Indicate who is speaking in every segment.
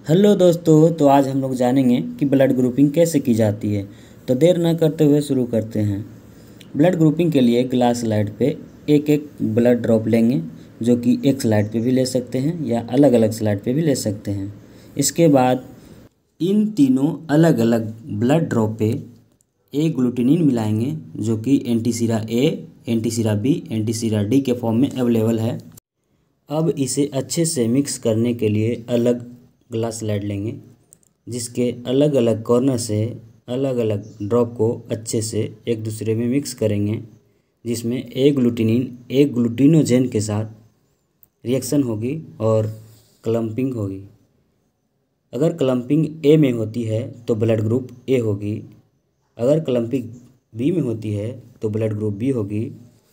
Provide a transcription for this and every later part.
Speaker 1: Hello दोस्तों, तो आज हम लोग जानेंगे कि ब्लड ग्रुपिंग कैसे की जाती है। तो देर न करते हुए शुरू करते हैं। ब्लड ग्रुपिंग के लिए ग्लास स्लाइड पे एक एक ब्लड ड्रॉप लेंगे, जो कि एक स्लाइड पे भी ले सकते हैं या अलग अलग स्लाइड पे भी ले सकते हैं। इसके बाद इन तीनों अलग अलग ब्लड ड्रॉप पे एक ग्लूटिनिन मिलाएंगे, जो कि antisera A, antisera B, antisera D के फॉर्म में अवेलेबल है। अब इसे अच्छे से मिक्स करने के लिए अलग ग्लास स्लाइड लेंगे, जिसके अलग अलग कॉर्नर से अलग अलग ड्रॉप को अच्छे से एक दूसरे में मिक्स करेंगे, जिसमें एक ग्लूटिनिन एक ग्लूटिनोजेन के साथ रिएक्शन होगी और क्लम्पिंग होगी। अगर क्लम्पिंग ए में होती है तो ब्लड ग्रुप ए होगी, अगर क्लम्पिंग बी में होती है तो ब्लड ग्रुप बी होगी,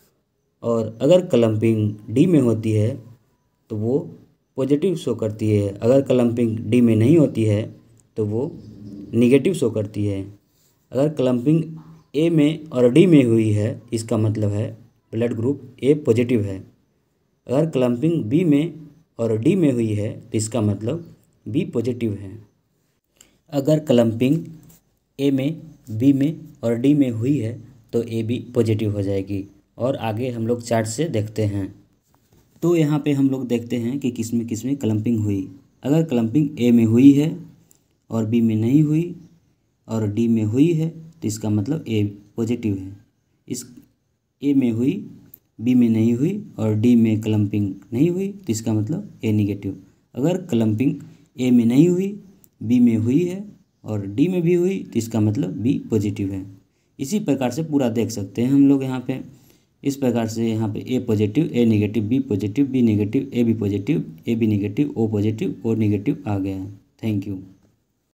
Speaker 1: और अगर क्लम्पिंग डी में होती है तो वो पॉजिटिव शो करती है। अगर क्लम्पिंग डी में नहीं होती है तो वो निगेटिव शो करती है। अगर क्लम्पिंग ए में और डी में हुई है, इसका मतलब है ब्लड ग्रुप ए पॉजिटिव है। अगर क्लम्पिंग बी में और डी में हुई है तो इसका मतलब बी पॉजिटिव है। अगर क्लम्पिंग ए में, बी में और डी में हुई है तो ए बी पॉजिटिव हो जाएगी। और आगे हम लोग चार्ट से देखते हैं। तो यहाँ पे हम लोग देखते हैं कि किस में क्लम्पिंग हुई। अगर क्लम्पिंग ए में हुई है और बी में नहीं हुई और डी में हुई है तो इसका मतलब ए पॉजिटिव है। इस ए में हुई, बी में नहीं हुई और डी में क्लम्पिंग नहीं हुई तो इसका मतलब ए निगेटिव। अगर क्लम्पिंग ए में नहीं हुई, बी में हुई है और डी में भी हुई तो इसका मतलब बी पॉजिटिव है। इसी प्रकार से पूरा देख सकते हैं हम लोग यहाँ पे। इस प्रकार से यहाँ पे A positive, A negative, B positive, B negative, A B positive, A B negative, O positive, O negative आ गया है। Thank you.